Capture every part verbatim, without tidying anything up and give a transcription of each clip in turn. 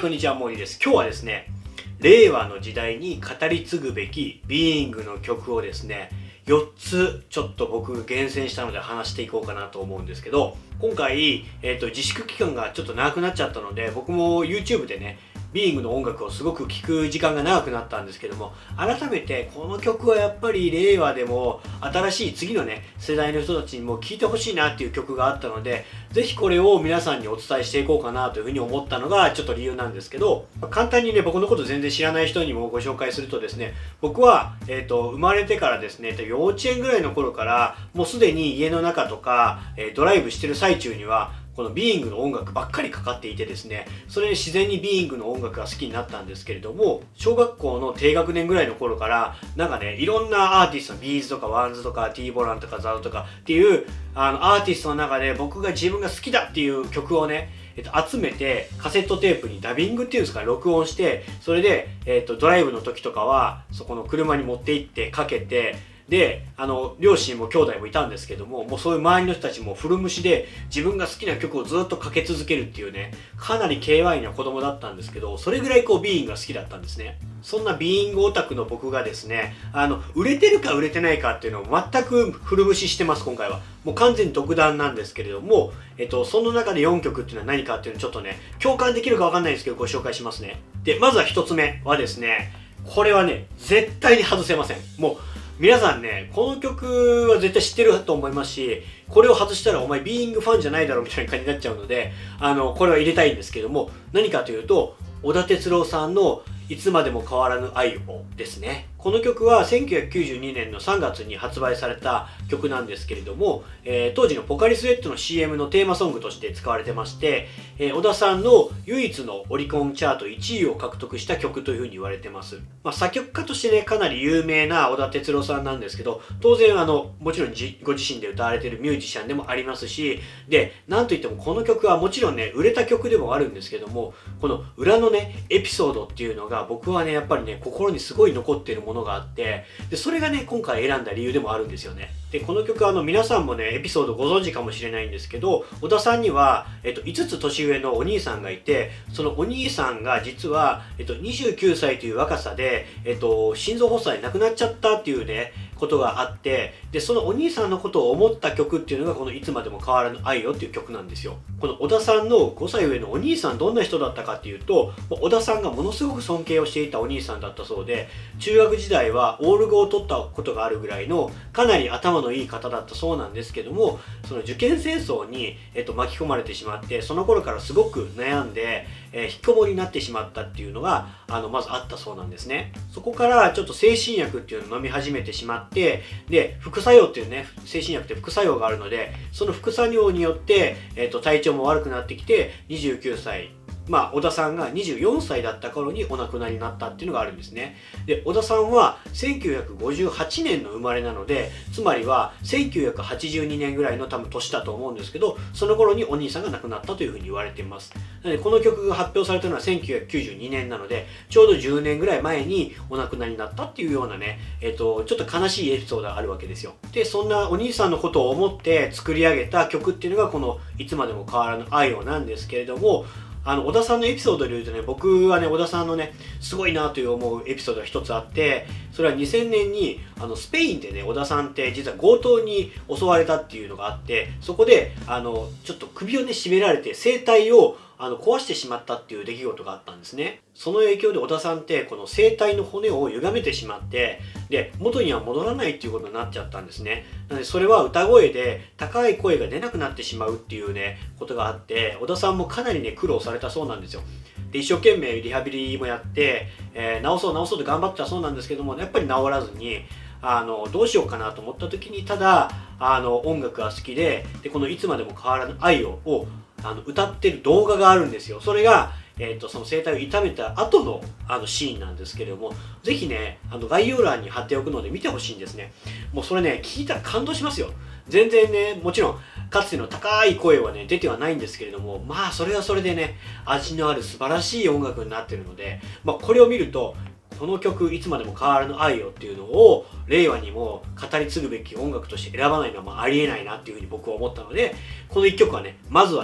こんにちは、モーリーです。今日はですね、令和の時代に語り継ぐべきビーイングの曲をですね、よっつちょっと僕厳選したので話していこうかなと思うんですけど、今回、えーと、自粛期間がちょっと長くなっちゃったので、僕も YouTube でね、ビーイングの音楽をすごく聴く時間が長くなったんですけども、改めてこの曲はやっぱり令和でも新しい次のね世代の人たちにも聴いてほしいなっていう曲があったので、ぜひこれを皆さんにお伝えしていこうかなというふうに思ったのがちょっと理由なんですけど、簡単にね僕のこと全然知らない人にもご紹介するとですね、僕は、えーと、生まれてからですね、幼稚園ぐらいの頃からもうすでに家の中とか、えー、ドライブしてる最中にはこのビーイングの音楽ばっかりかかっていてですね、それで自然にビーイングの音楽が好きになったんですけれども、小学校の低学年ぐらいの頃からなんかね、いろんなアーティストのビーズとかワンズとか T ボランとかザウとかっていうあのアーティストの中で僕が自分が好きだっていう曲をね、えっと、集めてカセットテープにダビングっていうんですか、録音して、それで、えっと、ドライブの時とかはそこの車に持って行ってかけて、で、あの、両親も兄弟もいたんですけども、もうそういう周りの人たちも古虫で自分が好きな曲をずっとかけ続けるっていうね、かなり ケーワイ な子供だったんですけど、それぐらいこうビーイングが好きだったんですね。そんなビーイングオタクの僕がですね、あの、売れてるか売れてないかっていうのを全く古虫してます、今回は。もう完全に独断なんですけれども、えっと、その中でよんきょくっていうのは何かっていうのをちょっとね、共感できるかわかんないんですけど、ご紹介しますね。で、まずはひとつめはですね、これはね、絶対に外せません。もう、皆さんね、この曲は絶対知ってると思いますし、これを外したらお前ビーイングファンじゃないだろみたいな感じになっちゃうので、あの、これは入れたいんですけども、何かというと、小田哲郎さんのいつまでも変わらぬ愛をですね。この曲はせんきゅうひゃくきゅうじゅうにねんのさんがつに発売された曲なんですけれども、えー、当時のポカリスエットの シーエム のテーマソングとして使われてまして、えー、小田さんの唯一のオリコンチャートいちいを獲得した曲というふうに言われてます。まあ、作曲家としてね、かなり有名な小田哲郎さんなんですけど、当然あの、もちろんご自身で歌われているミュージシャンでもありますし、で、なんといってもこの曲はもちろんね、売れた曲でもあるんですけども、この裏のね、エピソードっていうのが僕はね、やっぱりね、心にすごい残っているものがあって、で、それがね、今回選んだ理由でもあるんですよね。で、この曲はあの、皆さんもね、エピソードご存知かもしれないんですけど、小田さんには、えっと、いつつ年上のお兄さんがいて、そのお兄さんが実は、えっと、にじゅうきゅうさいという若さで、えっと、心臓発作で亡くなっちゃったっていうね、ことがあって、で、そのお兄さんのことを思った曲っていうのが、このいつまでも変わらぬ愛よっていう曲なんですよ。この小田さんのごさい上のお兄さん、どんな人だったかっていうと、小田さんがものすごく尊敬をしていたお兄さんだったそうで、中学時代はオール語を取ったことがあるぐらいの、かなり頭のいい方だったそうなんですけども、その受験戦争に、えっと、巻き込まれてしまって、その頃からすごく悩んで、えー、引きこもりになってしまったっていうのが、あの、まずあったそうなんですね。そこからちょっと精神薬っていうのを飲み始めてしまって、で、副作用っていうね、精神薬って副作用があるので、その副作用によって、えっと、体調も悪くなってきて、にじゅうきゅうさい、まあ、小田さんがにじゅうよんさいだった頃にお亡くなりになったっていうのがあるんですね。で、小田さんはせんきゅうひゃくごじゅうはちねんの生まれなので、つまりはせんきゅうひゃくはちじゅうにねんぐらいの多分年だと思うんですけど、その頃にお兄さんが亡くなったというふうに言われています。なので、この曲が発表されたのはせんきゅうひゃくきゅうじゅうにねんなので、ちょうどじゅうねんぐらい前にお亡くなりになったっていうようなね、えっと、ちょっと悲しいエピソードがあるわけですよ。で、そんなお兄さんのことを思って作り上げた曲っていうのがこのいつまでも変わらぬ愛をなんですけれども、あの、小田さんのエピソードで言うとね、僕はね、小田さんのね、すごいなという思うエピソードが一つあって、それはにせんねんに、あの、スペインでね、小田さんって実は強盗に襲われたっていうのがあって、そこで、あの、ちょっと首をね、絞められて、声帯を、あの、壊してしまったっていう出来事があったんですね。その影響で小田さんって、この声帯の骨を歪めてしまって、で、元には戻らないっていうことになっちゃったんですね。なので、それは歌声で高い声が出なくなってしまうっていうね、ことがあって、小田さんもかなりね、苦労されたそうなんですよ。で、一生懸命リハビリもやって、えー、治そう治そうと頑張ってたそうなんですけども、やっぱり治らずに、あの、どうしようかなと思った時に、ただ、あの、音楽が好きで、で、このいつまでも変わらぬ愛を、をあの歌ってる動画があるんですよ。それが、えー、とその声帯を痛めた後のあのシーンなんですけれども、ぜひね、あの概要欄に貼っておくので見てほしいんですね。もうそれね、聞いたら感動しますよ。全然ね、もちろん、かつての高い声はね、出てはないんですけれども、まあ、それはそれでね、味のある素晴らしい音楽になってるので、まあ、これを見ると、この曲、いつまでも変わらぬ愛よっていうのを、令和にも語り継ぐべき音楽として選ばないのはまあありえないなっていうふうに僕は思ったので、この一曲はね、まずはね、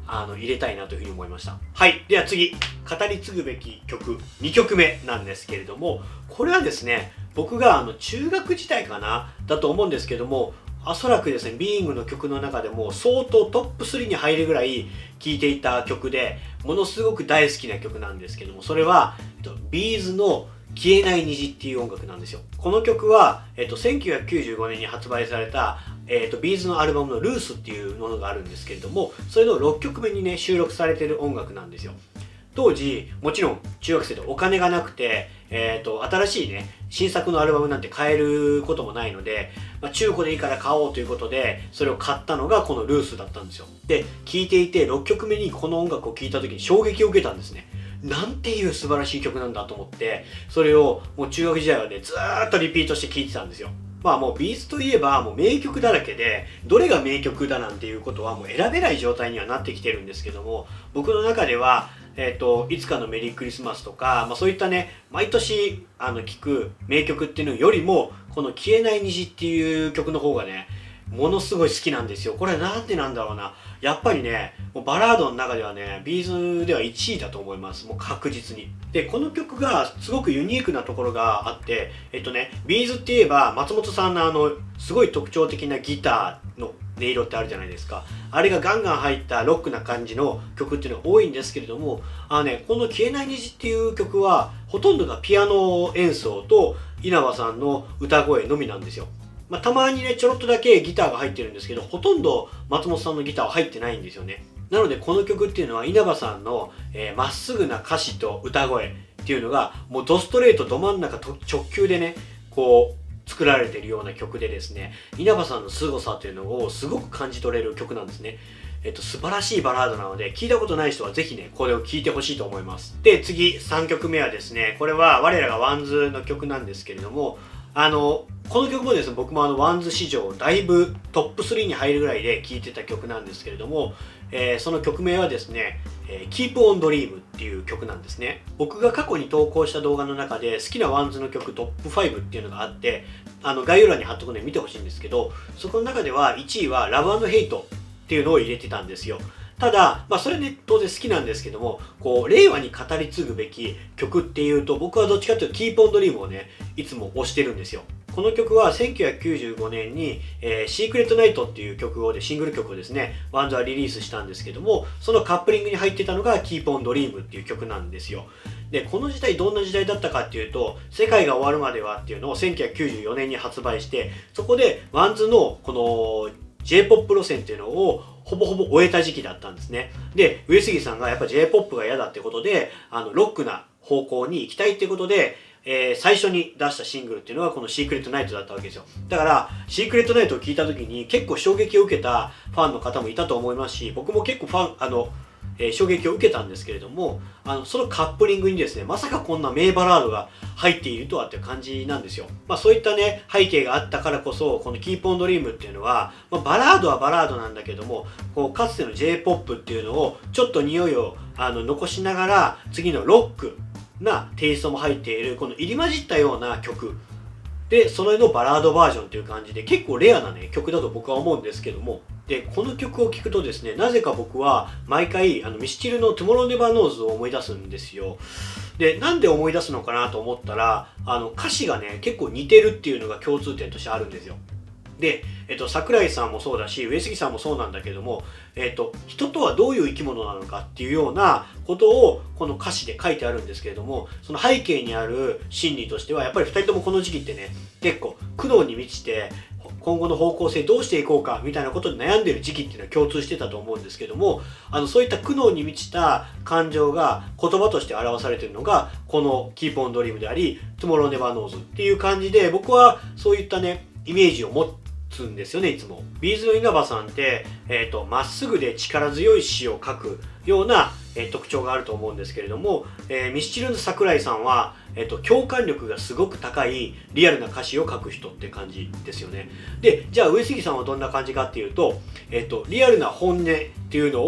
あの入れたいなというふうに思いました。はい。では次、語り継ぐべき曲にきょくめなんですけれども、これはですね、僕があの中学時代かなだと思うんですけども、おそらくですね、ビーイングの曲の中でも相当トップスリーに入るぐらい聴いていた曲で、ものすごく大好きな曲なんですけども、それはビーズの消えない虹っていう音楽なんですよ。この曲は、えっと、せんきゅうひゃくきゅうじゅうごねんに発売された、えっと、ビーズのアルバムのルースっていうものがあるんですけれども、それのろっきょくめにね、収録されている音楽なんですよ。当時、もちろん中学生でお金がなくて、えっと、新しいね、新作のアルバムなんて買えることもないので、まあ、中古でいいから買おうということで、それを買ったのがこのルースだったんですよ。で、聴いていてろっきょくめにこの音楽を聴いた時に衝撃を受けたんですね。なんていう素晴らしい曲なんだと思って、それをもう中学時代はね、ずーっとリピートして聴いてたんですよ。まあもうビーズといえばもう名曲だらけで、どれが名曲だなんていうことはもう選べない状態にはなってきてるんですけども、僕の中では、えっと、いつかのメリークリスマスとか、まあそういったね、毎年あの聴く名曲っていうのよりも、この消えない虹っていう曲の方がね、ものすごい好きなんですよ。これはなんでなんだろうな。やっぱりね、もうバラードの中ではね、ビーズではいちいだと思います。もう確実に。で、この曲がすごくユニークなところがあって、えっとね、ビーズって言えば松本さんのあの、すごい特徴的なギターの音色ってあるじゃないですか。あれがガンガン入ったロックな感じの曲っていうのが多いんですけれども、あのね、この消えない虹っていう曲は、ほとんどがピアノ演奏と稲葉さんの歌声のみなんですよ。まあ、たまにね、ちょろっとだけギターが入ってるんですけど、ほとんど松本さんのギターは入ってないんですよね。なので、この曲っていうのは稲葉さんのえー、まっすぐな歌詞と歌声っていうのが、もうドストレートど真ん中と直球でね、こう、作られているような曲でですね、稲葉さんの凄さというのをすごく感じ取れる曲なんですね。えっと、素晴らしいバラードなので、聞いたことない人はぜひね、これを聴いてほしいと思います。で、次、さんきょくめはですね、これは我らがワンズの曲なんですけれども、あの、この曲もですね、僕もあの、ワンズ史上だいぶトップスリーに入るぐらいで聴いてた曲なんですけれども、えー、その曲名はですね、えー、Keep on Dream っていう曲なんですね。僕が過去に投稿した動画の中で好きなワンズの曲トップファイブっていうのがあって、あの、概要欄に貼っとくので見てほしいんですけど、そこの中ではいちいは Love and Hate っていうのを入れてたんですよ。ただ、まあそれね、当然好きなんですけども、こう、令和に語り継ぐべき曲っていうと、僕はどっちかというと Keep on Dream をね、いつも推してるんですよ。この曲はせんきゅうひゃくきゅうじゅうごねんに、えー、シークレットナイトっていう曲をで、シングル曲をですね、ワンズはリリースしたんですけども、そのカップリングに入ってたのが Keep on Dream っていう曲なんですよ。で、この時代どんな時代だったかっていうと、世界が終わるまではっていうのをせんきゅうひゃくきゅうじゅうよねんに発売して、そこでワンズのこの ジェイポップ 路線っていうのをほぼほぼ終えた時期だったんですね。で、上杉さんがやっぱ ジェイポップ が嫌だってことで、あの、ロックな方向に行きたいってことで、えー、最初に出したシングルっていうのがこのシークレットナイトだったわけですよ。だから、シークレットナイトを聞いた時に結構衝撃を受けたファンの方もいたと思いますし、僕も結構ファン、あの、えー、衝撃を受けたんですけれども、あの、そのカップリングにですね、まさかこんな名バラードが入っているとはっていう感じなんですよ。まあそういったね、背景があったからこそ、この Keep on Dream っていうのは、まあ、バラードはバラードなんだけども、こう、かつての ジェイポップ っていうのをちょっと匂いをあの残しながら、次のロックなテイストも入っている、この入り混じったような曲。で、それのバラードバージョンっていう感じで、結構レアなね、曲だと僕は思うんですけども、で、この曲を聴くとですね、なぜか僕は毎回、あの、ミスチルの Tomorrow Never Knows を思い出すんですよ。で、なんで思い出すのかなと思ったら、あの、歌詞がね、結構似てるっていうのが共通点としてあるんですよ。で、えっと、桜井さんもそうだし、上杉さんもそうなんだけども、えっと、人とはどういう生き物なのかっていうようなことを、この歌詞で書いてあるんですけれども、その背景にある心理としては、やっぱり二人ともこの時期ってね、結構苦悩に満ちて、今後の方向性どうしていこうかみたいなことで悩んでいる時期っていうのは共通してたと思うんですけども、あのそういった苦悩に満ちた感情が言葉として表されているのがこの Keep on Dream であり Tomorrow Never Knows っていう感じで、僕はそういったねイメージを持つんですよね、いつも。ビーズの稲葉さんって、えっと、まっすぐで力強い詩を書くような、えー、特徴があると思うんですけれども、えー、ミスチルの桜井さんは、えっと、共感力がすごく高いリアルな歌詞を書く人って感じですよね。で、じゃあ上杉さんはどんな感じかっていうと、えっと、リアルな本音っていうのを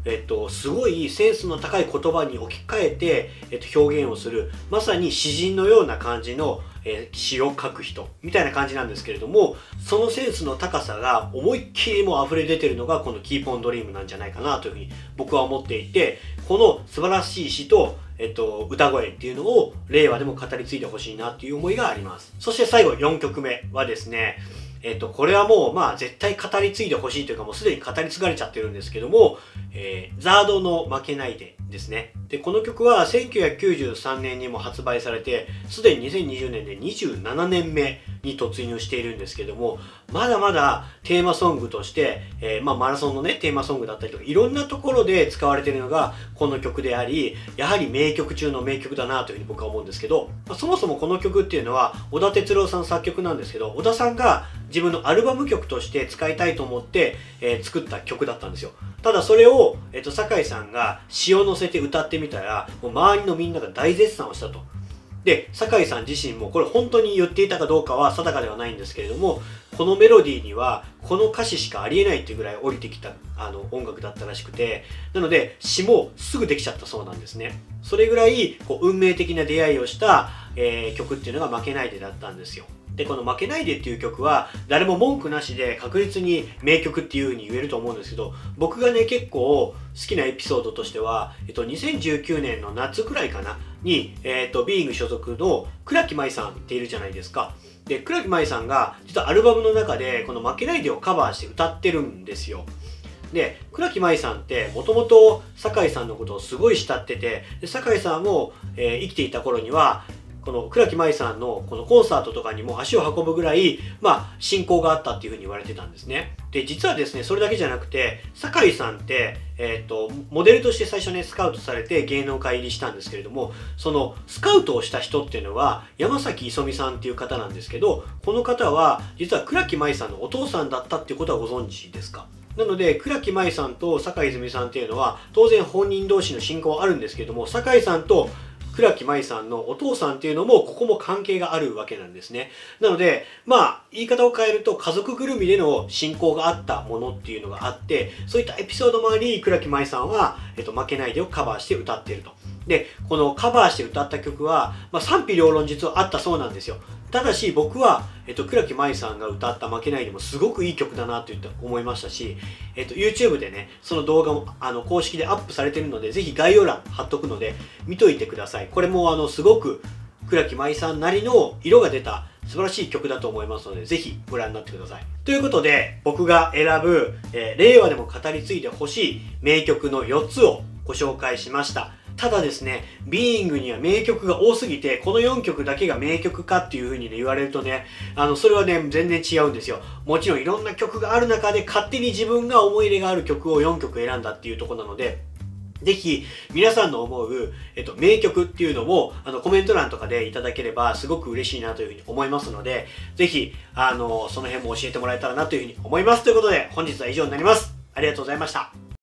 えっと、すごいセンスの高い言葉に置き換えて、えっと、表現をする、まさに詩人のような感じの、えー、詩を書く人、みたいな感じなんですけれども、そのセンスの高さが思いっきりもう溢れ出てるのが、この Keep on Dream なんじゃないかなというふうに僕は思っていて、この素晴らしい詩と、えっと、歌声っていうのを令和でも語り継いでほしいなっていう思いがあります。そして最後よんきょくめはですね、えっと、これはもう、まあ、絶対語り継いでほしいというか、もうすでに語り継がれちゃってるんですけども、えー、ザードの負けないでですね。で、この曲はせんきゅうひゃくきゅうじゅうさんねんにも発売されて、すでににせんにじゅうねんでにじゅうななねんめに突入しているんですけども、まだまだテーマソングとして、えー、まあ、マラソンのね、テーマソングだったりとか、いろんなところで使われているのがこの曲であり、やはり名曲中の名曲だなというふうに僕は思うんですけど、まあ、そもそもこの曲っていうのは、小田哲郎さん作曲なんですけど、小田さんが自分のアルバム曲として使いたいと思って、えー、作った曲だったんですよ。ただそれを、えっと、酒井さんが詩を乗せて歌ってみたら、もう周りのみんなが大絶賛をしたと。で、酒井さん自身もこれ本当に言っていたかどうかは定かではないんですけれども、このメロディーにはこの歌詞しかありえないっていうぐらい降りてきたあの音楽だったらしくて、なので詩もすぐできちゃったそうなんですね。それぐらいこう運命的な出会いをした、えー、曲っていうのが負けないでだったんですよ。で、この負けないでっていう曲は誰も文句なしで確実に名曲っていう風に言えると思うんですけど、僕がね結構好きなエピソードとしては、えっと、にせんじゅうきゅうねんの夏くらいかなに、えっと、ビーイング所属の倉木舞さんっているじゃないですか。で、倉木舞さんが実はアルバムの中でこの負けないでをカバーして歌ってるんですよ。で、倉木舞さんってもともと酒井さんのことをすごい慕ってて、で酒井さんも、えー、生きていた頃にはこの倉木舞さんのこのコンサートとかにも足を運ぶぐらい、まあ、親交があったっていうふうに言われてたんですね。で、実はですね、それだけじゃなくて、酒井さんって、えっと、モデルとして最初ね、スカウトされて芸能界入りしたんですけれども、そのスカウトをした人っていうのは、山崎磯美さんっていう方なんですけど、この方は、実は倉木舞さんのお父さんだったっていうことはご存知ですか？なので、倉木舞さんと酒井泉さんっていうのは、当然本人同士の親交はあるんですけれども、酒井さんと倉木舞さんのお父さんっていうのもここも関係があるわけなんですね。なのでまあ言い方を変えると家族ぐるみでの親交があったものっていうのがあって、そういったエピソードもあり倉木舞さんは、えっと、負けないでをカバーして歌っていると。でこのカバーして歌った曲は、まあ、賛否両論実はあったそうなんですよ。ただし僕は、えっと、倉木舞さんが歌った負けないでもすごくいい曲だなと思いましたし、えっと、YouTube でねその動画もあの公式でアップされてるのでぜひ概要欄貼っとくので見といてください。これもあのすごく倉木舞さんなりの色が出た素晴らしい曲だと思いますのでぜひご覧になってください。ということで僕が選ぶ、えー、令和でも語り継いでほしい名曲のよっつをご紹介しました。ただですね、ビーイングには名曲が多すぎて、このよんきょくだけが名曲かっていう風にね、言われるとね、あの、それはね、全然違うんですよ。もちろんいろんな曲がある中で、勝手に自分が思い入れがある曲をよんきょく選んだっていうところなので、ぜひ、皆さんの思う、えっと、名曲っていうのも、あの、コメント欄とかでいただければ、すごく嬉しいなというふうに思いますので、ぜひ、あの、その辺も教えてもらえたらなというふうに思います。ということで、本日は以上になります。ありがとうございました。